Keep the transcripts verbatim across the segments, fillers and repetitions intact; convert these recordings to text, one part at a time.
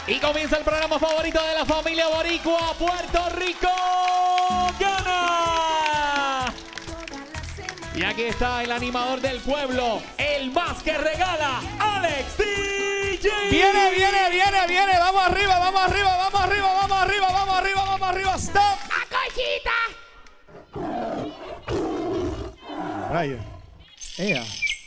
Y comienza el programa favorito de la familia boricua. Puerto Rico gana. Y aquí está el animador del pueblo, el más que regala, Alex D J. Viene, viene, viene, viene. Vamos arriba, vamos arriba, vamos arriba, vamos arriba, vamos arriba, vamos arriba. Stop. ¡A cochita! Rayo. Ea.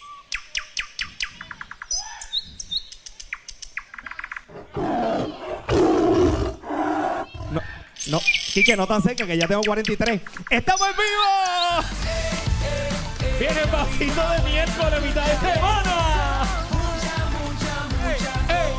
No, no, Quique, no tan cerca que ya tengo cuarenta y tres. ¡Estamos en vivo! Viene el pasito de miércoles, mitad de semana. Mucha, mucha, mucha ¡Ey,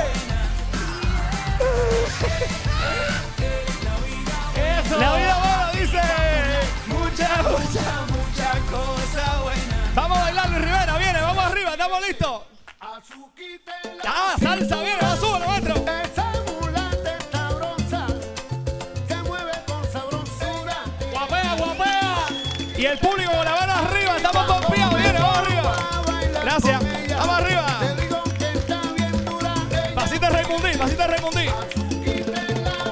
ey! ¡Eso! La vida buena dice. mucha, mucha, mucha cosa buena. Vamos a bailar, Luis Rivera. Viene, vamos arriba, estamos listos. Azuquita en la Ah, salsa, viene, va, súbelo, maestro. esa mulata sabrosa se mueve con sabrosura. ¡Guapea, guapea! Y el público con la mano arriba, estamos pompeados. Viene, vamos arriba. Gracias, vamos arriba. Te digo que está bien dura. Pasito de Raimundí, pasito de Raimundí. Azuquita en la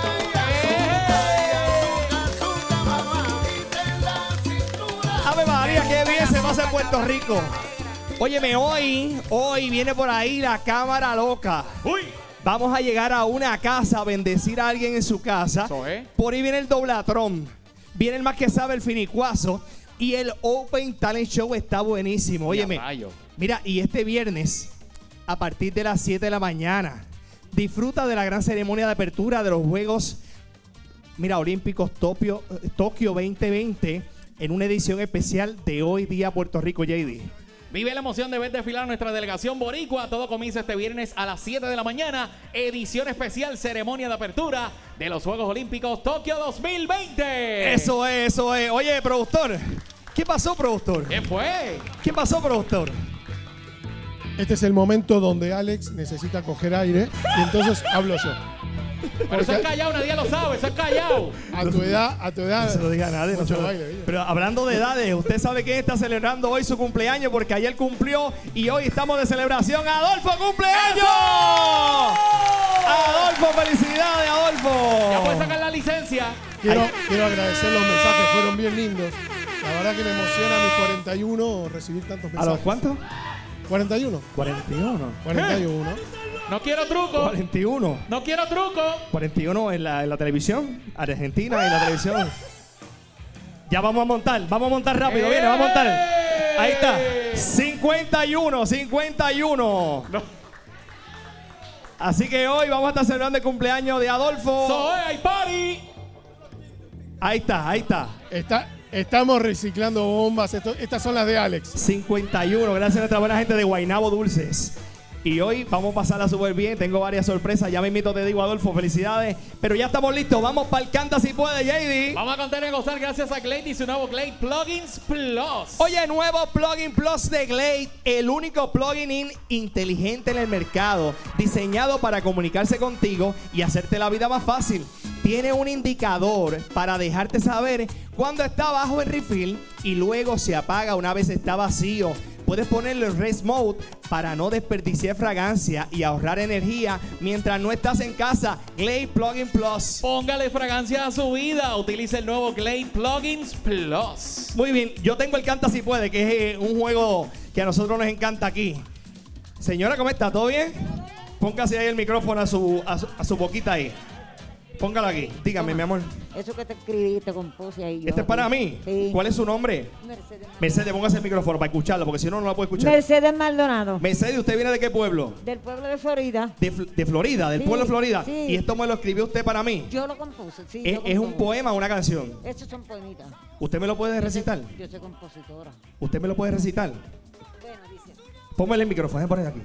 azúcar, azúcar, mamá. Azuquita en la cintura. Ave María, qué bien se pasa en Puerto Rico. Óyeme, hoy, hoy viene por ahí la cámara loca. ¡Uy! Vamos a llegar a una casa a bendecir a alguien en su casa. Eso es. Por ahí viene el doblatrón. Viene el más que sabe, el finicuazo. Y el Open Talent Show está buenísimo. Óyeme, Ya, rayo. mira, y este viernes, a partir de las siete de la mañana, disfruta de la gran ceremonia de apertura de los Juegos, mira, Olímpicos Tokio, Tokio veinte veinte, en una edición especial de Hoy Día Puerto Rico, J D. Vive la emoción de ver desfilar nuestra delegación boricua. Todo comienza este viernes a las siete de la mañana. Edición especial, ceremonia de apertura de los Juegos Olímpicos Tokio dos mil veinte. Eso es, eso es. Oye, productor, ¿qué pasó, productor? ¿Qué fue? ¿Qué pasó, productor? Este es el momento donde Alex necesita coger aire y entonces hablo yo. Pero eso es callado, nadie lo sabe, eso es callado. A tu edad, a tu edad. No se lo diga a nadie. no mucho se lo- baile, ¿viste? Pero hablando de edades, ¿usted sabe quién está celebrando hoy su cumpleaños? Porque ayer cumplió y hoy estamos de celebración. ¡Adolfo, cumpleaños! ¡Adolfo, felicidades, Adolfo! Ya puedes sacar la licencia. Quiero, Ay. quiero agradecer los mensajes, fueron bien lindos. La verdad que me emociona a mis cuarenta y uno recibir tantos ¿A mensajes. los cuántos? cuarenta y uno. cuarenta y uno. cuarenta y uno. No quiero truco. cuarenta y uno. No quiero truco. cuarenta y uno en la, en la televisión. Argentina en la televisión. Ya vamos a montar. Vamos a montar rápido. ¡Eh! Viene, vamos a montar. Ahí está. cincuenta y uno. cincuenta y uno. No. Así que hoy vamos a estar celebrando el cumpleaños de Adolfo. Soy party. Ahí está, ahí está. Está, estamos reciclando bombas. Esto- estas son las de Alex. cincuenta y uno. Gracias a nuestra buena gente de Guaynabo Dulces. Y hoy vamos a pasarla súper bien. Tengo varias sorpresas. Ya mismito te digo, Adolfo, felicidades. Pero ya estamos listos. Vamos para el Canta Si Puede, J D. Vamos a contar y gozar gracias a Glade y su nuevo Glade Plugins Plus. Oye, nuevo Plugin Plus de Glade, el único plugin in inteligente en el mercado, diseñado para comunicarse contigo y hacerte la vida más fácil. Tiene un indicador para dejarte saber cuando está bajo el refill y luego se apaga una vez está vacío. Puedes ponerle el Rest Mode para no desperdiciar fragancia y ahorrar energía mientras no estás en casa. Glade Plugin Plus. Póngale fragancia a su vida. Utilice el nuevo Glade Plugins Plus. Muy bien, yo tengo el Canta Si Puede, que es eh, un juego que a nosotros nos encanta aquí. Señora, ¿cómo está? ¿Todo bien? Póngase ahí el micrófono a su, a su, a su boquita ahí. Póngalo aquí. Dígame, mi amor. Eso que te escribí, te compuse ahí. yo ¿Este es para mí? Sí. ¿Cuál es su nombre? Mercedes, Mercedes, póngase el micrófono para escucharlo, porque si no, no la puede escuchar. Mercedes Maldonado. Mercedes, ¿usted viene de qué pueblo? Del pueblo de Florida. De, Fl- de Florida, del Sí, pueblo de Florida. sí. Y esto me lo escribió usted para mí. Yo lo compuse, sí. ¿Es, yo es un compongo. poema o una canción? Esos son poemitas. ¿Usted me lo puede recitar? Yo soy compositora. ¿Usted me lo puede recitar? Bueno, dice. Póngale el micrófono, déjame poner aquí.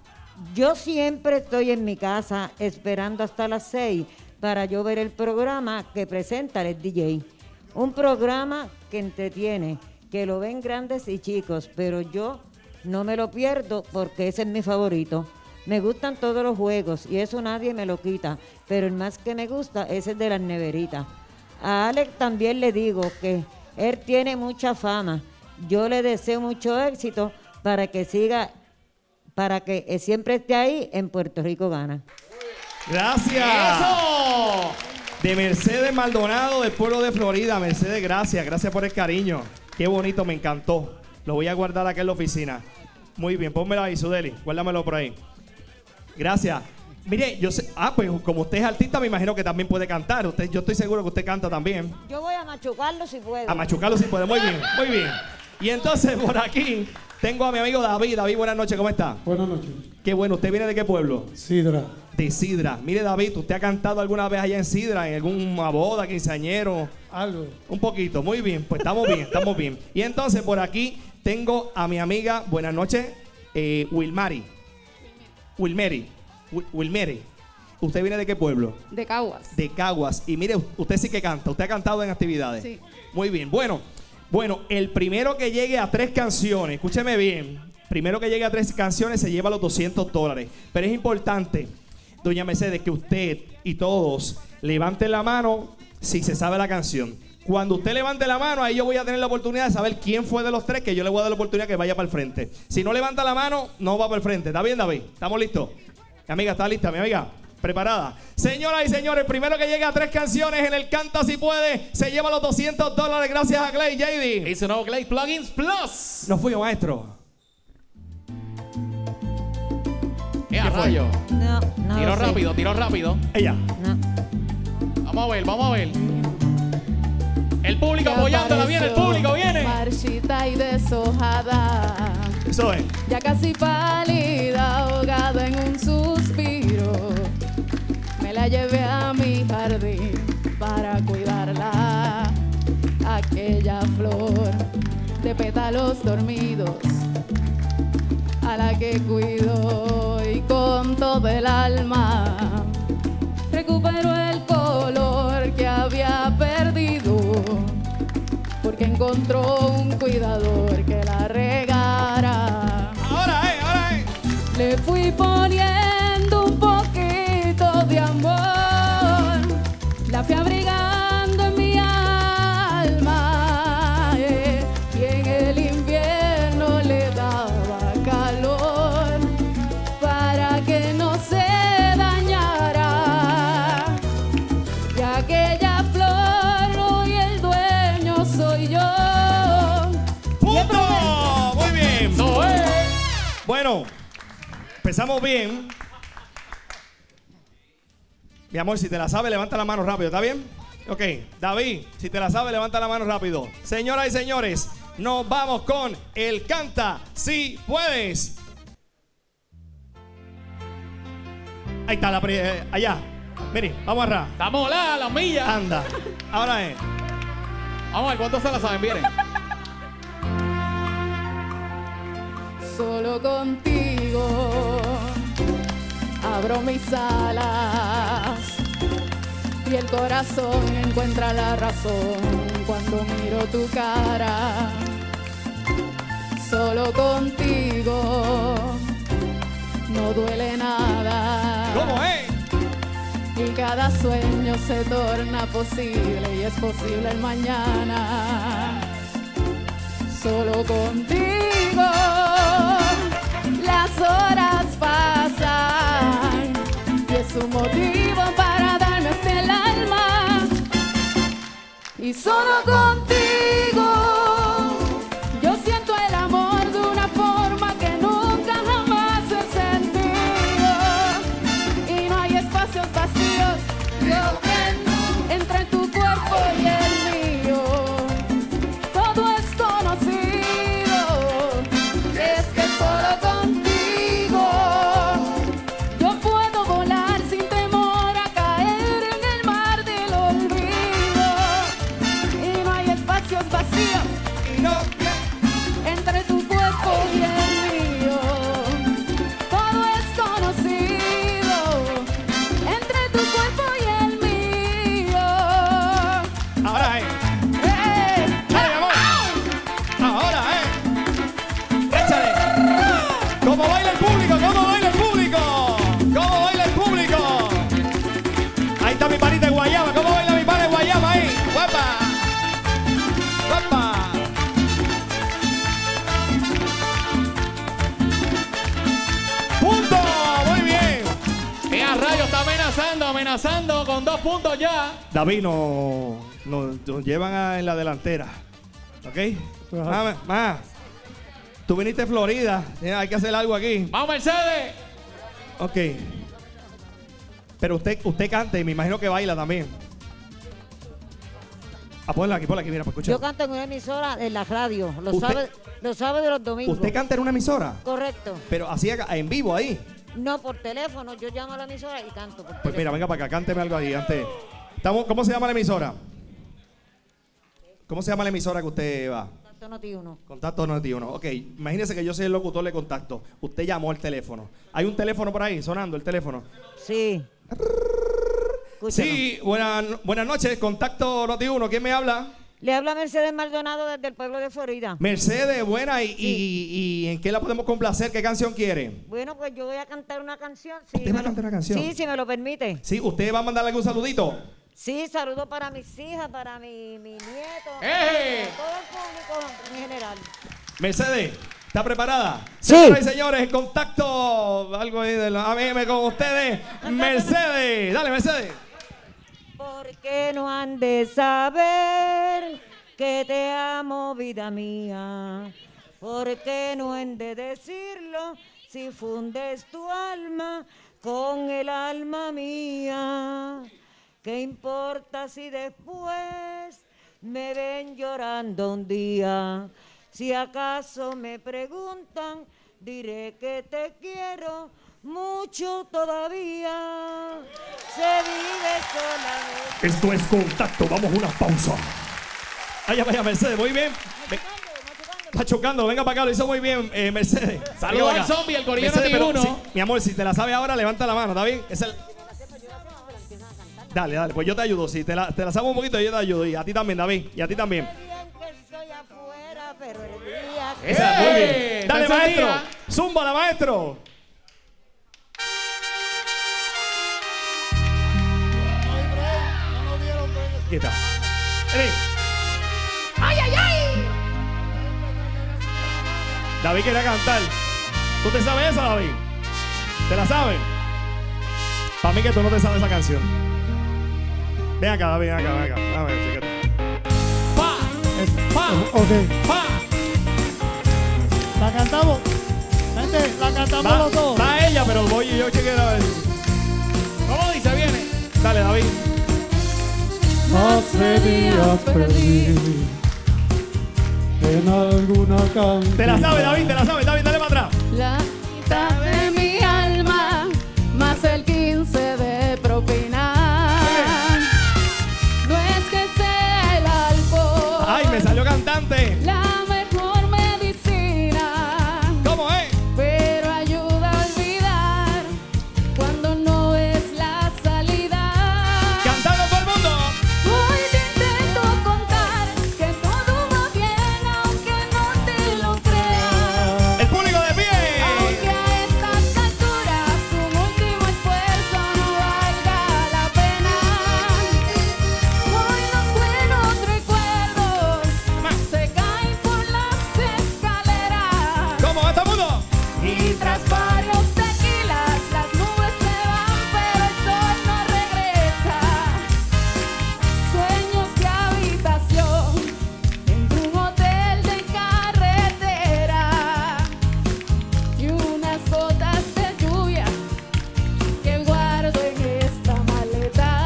Yo siempre estoy en mi casa esperando hasta las seis para yo ver el programa que presenta el D J. Un programa que entretiene, que lo ven grandes y chicos, pero yo no me lo pierdo porque ese es mi favorito. Me gustan todos los juegos y eso nadie me lo quita, pero el más que me gusta es el de las neveritas. A Alex también le digo que él tiene mucha fama. Yo le deseo mucho éxito para que siga, para que siempre esté ahí en Puerto Rico Gana. Gracias. ¡Eso! De Mercedes Maldonado, del pueblo de Florida. Mercedes, gracias. Gracias por el cariño. Qué bonito, me encantó. Lo voy a guardar acá en la oficina. Muy bien, pónmelo ahí, Sudeli. Guárdamelo por ahí. Gracias. Mire, yo sé... Ah, pues como usted es artista, me imagino que también puede cantar. Usted, yo estoy seguro que usted canta también. Yo voy a machucarlo si puedo. A machucarlo si puede. Muy bien, muy bien. Y entonces por aquí tengo a mi amigo David. David, buenas noches, ¿cómo está? Buenas noches. Qué bueno, ¿usted viene de qué pueblo? Sidra. De Sidra. Mire, David, ¿usted ha cantado alguna vez allá en Sidra? ¿En alguna boda, quinceañero? Algo. Un poquito, muy bien. Pues estamos bien, estamos bien. Y entonces por aquí tengo a mi amiga, buenas noches, eh, Wilmari. Wilmeri. Wil- Wilmeri. ¿Usted viene de qué pueblo? De Caguas. De Caguas. Y mire, usted sí que canta. ¿Usted ha cantado en actividades? Sí. Muy bien. Bueno, bueno, el primero que llegue a tres canciones, escúcheme bien, primero que llegue a tres canciones se lleva los doscientos dólares. Pero es importante, doña Mercedes, que usted y todos levanten la mano si se sabe la canción. Cuando usted levante la mano, ahí yo voy a tener la oportunidad de saber quién fue de los tres, que yo le voy a dar la oportunidad que vaya para el frente. Si no levanta la mano, no va para el frente. ¿Está bien, David? ¿Estamos listos? Mi amiga, ¿está lista, mi amiga? Preparada. Señoras y señores, primero que llegue a tres canciones en el Canta Si Puede, se lleva los doscientos dólares gracias a Clay J D. Y su nuevo Clay Plugins Plus. Nos fuimos, maestro. ¡Qué a rayo! No, no. Tiro lo sé. rápido, tiro rápido. Ella. No. Vamos a ver, vamos a ver. El público apoyándola, viene el público, viene. Marchita y deshojada, Eso es. ya casi pálida, ahogada en un suspiro. Me la llevé a mi jardín para cuidarla. Aquella flor de pétalos dormidos, a la que cuido y con todo el alma recuperó el color que había perdido, porque encontró un cuidador que la regara. Ahora, eh, ahora, eh. Le fui poniendo un poquito de amor, la fui abrigando en mi alma, eh, y en el invierno le daba calor para que no se dañara. Y aquella flor hoy el dueño soy yo. ¡Punto! Muy bien. Eso es. Bueno, empezamos bien. Mi amor, si te la sabes, levanta la mano rápido, ¿está bien? Ok, David, si te la sabes, levanta la mano rápido. Señoras y señores, nos vamos con el Canta Si Puedes. Ahí está la pri- eh, allá. Mire, vamos a ra. Estamos la, las millas. Anda. Ahora es. Vamos a ver cuántos se la saben, vienen. Solo contigo abro mis alas y el corazón encuentra la razón cuando miro tu cara. Solo contigo no duele nada. ¿Cómo es? Y cada sueño se torna posible y es posible el mañana. Solo contigo las horas pasan y es un motivo para darme hasta el alma. Y solo contigo yo siento el amor de una forma que nunca jamás he sentido. Y no hay espacios vacíos yo entre tu cuerpo y el mío. Todo es conocido. Es que solo contigo yo puedo volar sin temor a caer en el mar del olvido. Y no hay espacio amenazando, amenazando con dos puntos ya. David, nos no, nos llevan a- en la delantera. ¿Ok? Más, más. Tú viniste de Florida. eh, Hay que hacer algo aquí. Vamos, Mercedes. Ok. Pero usted, usted canta y me imagino que baila también. Ah, ponla aquí, ponla aquí, mira, para escuchar. Yo canto en una emisora en la radio, los Usted- sábados, los sábados y los domingos. ¿Usted canta en una emisora? Correcto. Pero así acá, en vivo ahí. No por teléfono, yo llamo a la emisora y canto por Pues teléfono. mira, venga para acá, cánteme algo ahí antes. Estamos, ¿Cómo se llama la emisora? ¿Cómo se llama la emisora que usted va? Contacto Noti uno. Contacto Noti uno. Ok, imagínese que yo soy el locutor de contacto. Usted llamó el teléfono. ¿Hay un teléfono por ahí sonando el teléfono? Sí. Escúchanos. Sí, buena- buenas noches, contacto Noti uno. ¿Quién me habla? Le habla Mercedes Maldonado desde el pueblo de Florida. Mercedes, buena. ¿Y, y- y en qué la podemos complacer? ¿Qué canción quiere? Bueno, pues yo voy a cantar una canción. Si ¿Usted va me a lo- cantar una canción? Sí, si me lo permite. Sí, ¿usted va a mandarle algún saludito? Sí, saludo para mis hijas, para mi, mi nieto, ¡Eh! para todo el público en general. Mercedes, ¿está preparada? Sí. Señoras y señores, en contacto, algo ahí de la A M con ustedes, Mercedes. Dale, Mercedes. Porque no han de saber que te amo, vida mía. Porque no han de decirlo si fundes tu alma con el alma mía. ¿Qué importa si después me ven llorando un día? Si acaso me preguntan, diré que te quiero mucho todavía. Se vive solamente. Esto es contacto, vamos a una pausa. Vaya, vaya, Mercedes, muy bien. Ve- Está chocando, venga para acá, lo hizo muy bien, eh, Mercedes. Saludos Venga al para acá. zombie, el corillo Mercedes, Noti pero uno. si- mi amor, si te la sabe ahora, levanta la mano, ¿está bien? Es el... Dale, dale, pues yo te ayudo. Si te la, te la sabes un poquito, yo te ayudo. Y a ti también, David. Y a ti también. Bien que estoy afuera, pero el día que Esa, muy bien. ¡Eh! Dale, Está maestro. encendida. Zúmbala, maestro. No hay break, no nos dieron break. Aquí está. Vení. David quería cantar. ¿Tú te sabes esa, David? ¿Te la sabes? Para mí que tú no te sabes esa canción. Ven acá, David, ven acá, ven acá. A ver, chécate. Pa, pa, Ok, pa. la cantamos. Gente, la cantamos Va, los dos. va ella, pero voy y yo chequeo a ver. ¿Cómo dice? Viene. Dale, David. Hace días perdí en alguna canción. Te la sabes, David, te la sabes. David, dale para atrás. La mitad de mi alma, más el quince de propina. No es que sea el alcohol, Ay, me salió cantante. la mejor medicina, ¿Cómo es? pero ayuda a olvidar cuando no es la salida. Cantando todo el mundo. Hoy te intento contar que todo va bien, aunque no te lo creas. El público de pie. Aunque a estas alturas un último esfuerzo no valga la pena. Hoy los buenos recuerdos se caen por las escaleras. ¿Cómo es todo el mundo? Y tras varios tequilas las nubes se van, pero el sol no regresa. Sueños de habitación en un hotel de carretera y unas gotas de lluvia que guardo en esta maleta.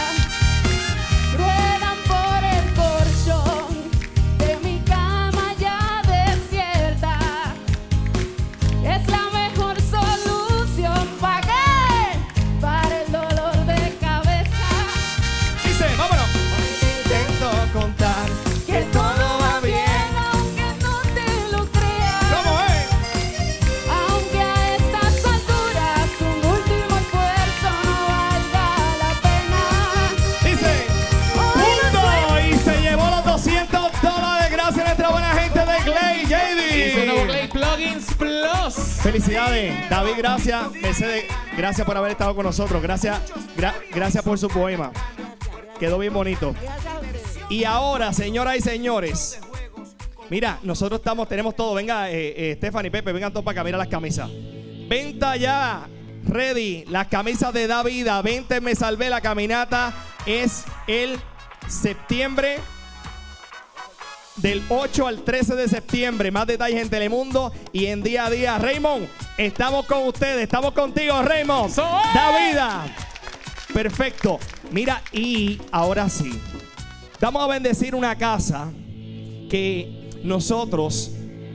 Ruedan por el colchón de mi cama ya desierta. Es la mejor solución. ¿Para qué? Para el dolor de cabeza. Dice, vámonos. Intento contar Que todo va bien, aunque no te lo creas. ¿Cómo es? Aunque a estas alturas un último esfuerzo no valga la pena. Dice, punto. Y se llevó los doscientos dólares. Gracias a nuestra buena gente de Clay, Dice nuevo J D. Play Plugins Plus. Felicidades, David, gracias. Mercedes, gracias por haber estado con nosotros. Gracias, gra- gracias por su poema. Quedó bien bonito. Gracias a ustedes. Y ahora, señoras y señores, mira, nosotros estamos, tenemos todo. Venga, eh, eh, Stephanie, Pepe, vengan todos para acá, mira las camisas. Venta ya. ready. Las camisas de Da Vida. veinte me salvé. La caminata es el septiembre. Del ocho al trece de septiembre. Más detalles en Telemundo y en Día a Día. Raymond, estamos con ustedes. Estamos contigo, Raymond. ¡Eso es! Da Vida. Perfecto. Mira, y ahora sí. Vamos a bendecir una casa que nosotros,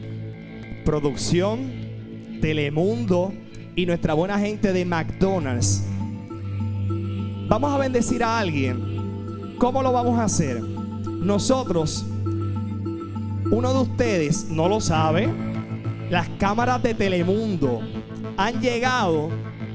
producción, Telemundo y nuestra buena gente de McDonald's, vamos a bendecir a alguien. ¿Cómo lo vamos a hacer? Nosotros, uno de ustedes no lo sabe, las cámaras de Telemundo han llegado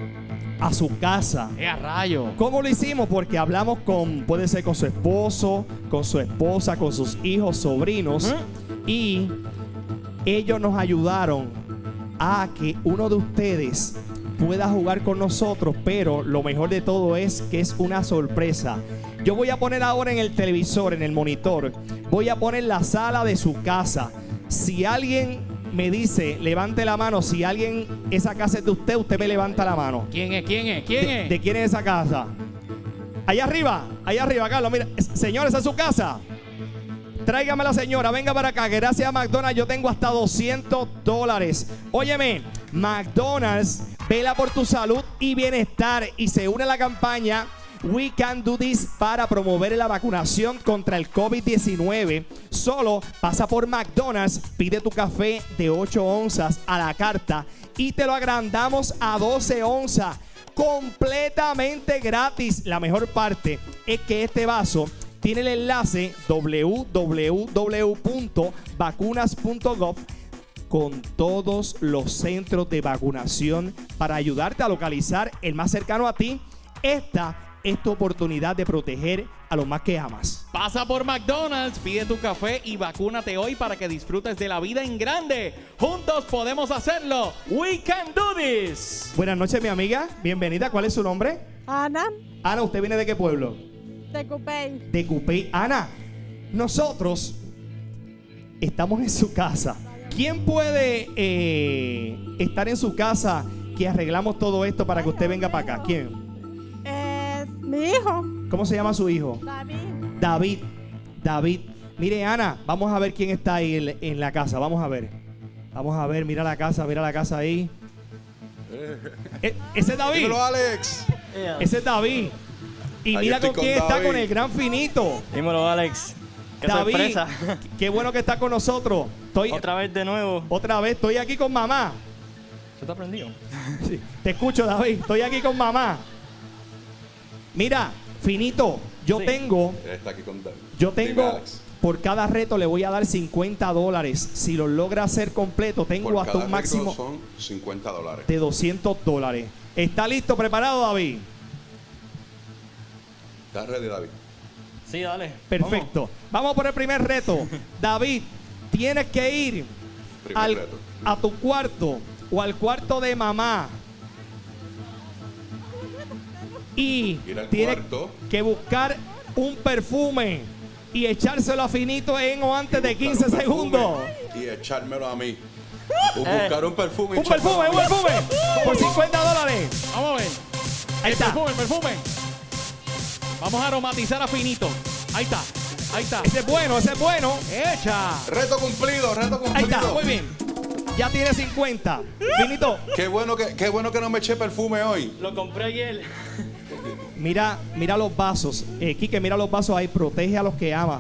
a su casa. ¡Eh, a rayo! ¿Cómo lo hicimos? Porque hablamos con, puede ser con su esposo, con su esposa, con sus hijos, sobrinos, y ellos nos ayudaron a que uno de ustedes pueda jugar con nosotros, pero lo mejor de todo es que es una sorpresa. Yo voy a poner ahora en el televisor, en el monitor, voy a poner la sala de su casa. Si alguien me dice, levante la mano, si alguien, esa casa es de usted, usted me levanta la mano. ¿Quién es? ¿Quién es? ¿Quién ¿De, es? de quién es esa casa? Allá arriba, allá arriba, Carlos, mira, señores, ¿esa es su casa? Tráigame a la señora, venga para acá, que gracias a McDonald's yo tengo hasta doscientos dólares. Óyeme, McDonald's vela por tu salud y bienestar y se une a la campaña We Can Do This para promover la vacunación contra el COVID diecinueve. Solo pasa por McDonald's, pide tu café de ocho onzas a la carta y te lo agrandamos a doce onzas completamente gratis. La mejor parte es que este vaso tiene el enlace w w w punto vacunas punto gov con todos los centros de vacunación para ayudarte a localizar el más cercano a ti. Esta es tu oportunidad de proteger a los más que amas. Pasa por McDonald's, pide tu café y vacúnate hoy para que disfrutes de la vida en grande. Juntos podemos hacerlo. We can do this. Buenas noches, mi amiga. Bienvenida. ¿Cuál es su nombre? Ana, Ana, ¿usted viene de qué pueblo? de Cupey. De Cupey. Ana, nosotros estamos en su casa. ¿Quién puede eh, estar en su casa que arreglamos todo esto para que usted venga para acá? ¿Quién? Eh, mi hijo, ¿Cómo se llama su hijo? David. David. David. Mire, Ana, vamos a ver quién está ahí en, en la casa. Vamos a ver. Vamos a ver, mira la casa, mira la casa ahí. Eh, ese es David. Dímelo, Alex. Ese es David. Y Ahí mira estoy con con quién está, David. con el gran Finito. Dímelo, Alex. Qué David, sorpresa. qué bueno que está con nosotros. Estoy Otra vez de nuevo. otra vez, estoy aquí con mamá. ¿Se te ha aprendido? Sí, te escucho, David. Estoy aquí con mamá. Mira, Finito, yo Sí. tengo, Él está aquí con David. yo Dime, tengo, Alex. por cada reto le voy a dar cincuenta dólares. Si lo logra hacer completo, tengo Por hasta cada un máximo reto son cincuenta dólares. de doscientos dólares. ¿Está listo, preparado, David? ¿Estás ready, David? Sí, dale. Perfecto. Vamos por el primer reto. David, tienes que ir Primer al- reto. a tu cuarto o al cuarto de mamá. Y Ir al tienes cuarto. que buscar un perfume y echárselo a Finito en o antes de quince Buscar un segundos. perfume Y echármelo a mí. O Eh. buscar un perfume y Un echármelo perfume, a un mí. perfume. Por cincuenta dólares. Vamos a ver. Ahí el está. perfume, el perfume. Vamos a aromatizar a Finito. Ahí está. Ahí está. Ese es bueno, ese es bueno. Hecha. Reto cumplido, reto Ahí está, cumplido. muy bien. Ya tiene cincuenta. Finito, Qué bueno que, qué bueno que no me eché perfume hoy. Lo compré ayer. mira, mira los vasos. Eh, Quique, mira los vasos ahí. Protege a los que ama.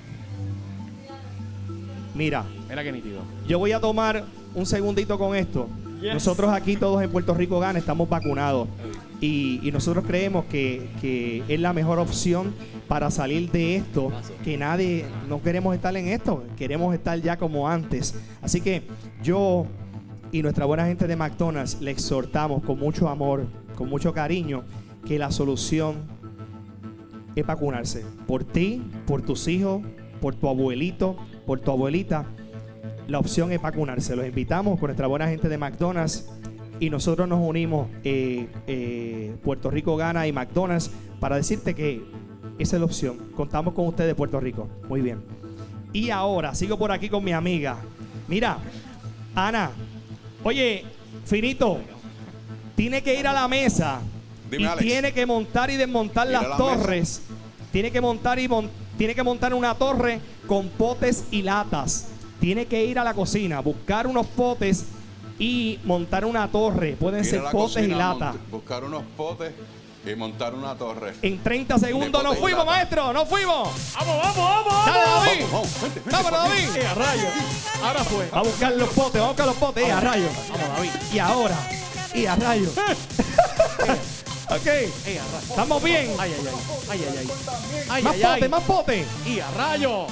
Mira, Mira qué nítido. yo voy a tomar un segundito con esto. Yes. Nosotros aquí todos en Puerto Rico Gana estamos vacunados. Y, y nosotros creemos que, que es la mejor opción para salir de esto. Que nadie, no queremos estar en esto. Queremos estar ya como antes. Así que yo y nuestra buena gente de McDonald's le exhortamos con mucho amor, con mucho cariño, que la solución es vacunarse. Por ti, por tus hijos, por tu abuelito, por tu abuelita. La opción es vacunarse. Los invitamos con nuestra buena gente de McDonald's y nosotros nos unimos eh, eh, Puerto Rico Gana y McDonald's para decirte que esa es la opción. Contamos con ustedes, Puerto Rico. Muy bien. Y ahora sigo por aquí con mi amiga. Mira, Ana. Oye, Finito, tiene que ir a la mesa Dime, y Alex. tiene que montar y desmontar Ir a las la torres. Tiene que montar y mon- tiene que montar una torre con potes y latas. Tiene que ir a la cocina, buscar unos potes y montar una torre. Pueden Ir a ser la potes cocina, y latas. mont- Buscar unos potes y montar una torre. En treinta segundos De nos potes y fuimos, lata. maestro, nos fuimos. ¡Vamos, vamos, vamos! Dale, vamos! David. Vamos, vamos, vente, vente, Vámonos, por aquí. David. ¡Eh, a rayo! Ahora fue. A buscar los potes, vamos a buscar los potes, eh, a rayo. Vamos, David. Y ahora, y a rayo. Ok, ¡Eh, a rayo! estamos bien. ¡Ay, ay, ay! ¡Ay, ay, ay! ¡Ay, Más ay, potes, ay! más potes. ¡Y a rayo!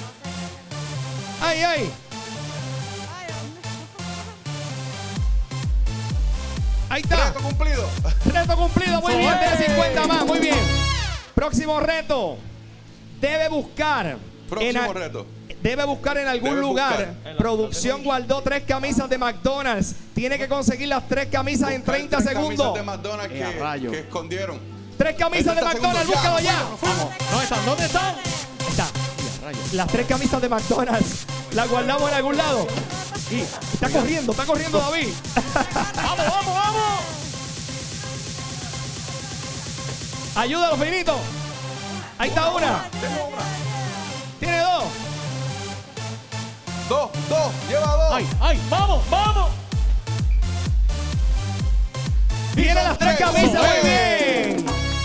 Ay, ay. Ahí está. Reto cumplido. Reto cumplido, muy bien, tiene cincuenta más, muy bien. Próximo reto. Debe buscar. Próximo en a- reto. Debe buscar en algún Debe lugar. buscar. Producción guardó tres camisas de McDonald's. Tiene que conseguir las tres camisas en Buscar treinta tres segundos. camisas de McDonald's Eh, a que, rayo. que escondieron. Tres camisas de treinta McDonald's, segundos, búscalo ya. ya. ¡Vamos! ¿Dónde están? ¿Dónde están? Ahí está. ¡Y a rayo! Las tres camisas de McDonald's. Las guardamos en algún lado. Y está corriendo, está corriendo David. ¡Vamos, vamos, vamos! Ayúdalo, Finito. Ahí está una. Tiene dos. Dos, dos, lleva dos. ¡Ay, ay! ¡Vamos, vamos! Tiene las tres Eso camisas, muy es. bien.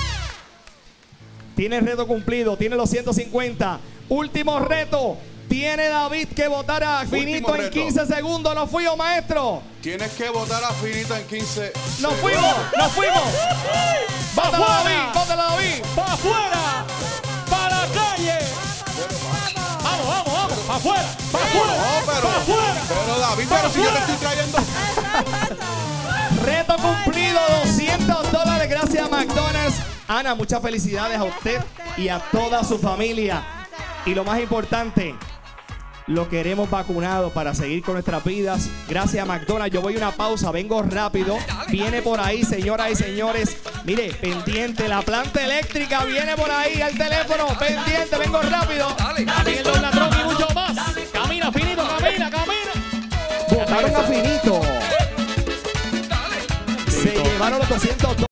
Tiene el reto cumplido, tiene los ciento cincuenta. Último reto. Tiene David que votar a Último Finito en reto. quince segundos. Nos fuimos, maestro. Tienes que votar a Finito en quince. Nos segundos. fuimos, nos fuimos. Bótalo, ¡Afuera! David, bótalo, David. ¡Para afuera! ¡Para la calle! ¡Vamos, vamos, vamos! ¡Para afuera! ¡Para afuera! No, pero, ¡Para afuera! pero David, pero si yo te estoy trayendo. Reto cumplido, doscientos dólares gracias a McDonald's. Ana, muchas felicidades a usted y a toda su familia. Y lo más importante, lo queremos vacunado para seguir con nuestras vidas. Gracias a McDonald's. Yo voy a una pausa, vengo rápido. Viene por ahí, señoras y señores. Mire, pendiente, la planta eléctrica viene por ahí, al teléfono. Pendiente, vengo rápido. Dale el Don Ladrón y mucho más. Camina, Finito, camina, camina. Botaron a Finito. Se llevaron los doscientos dólares.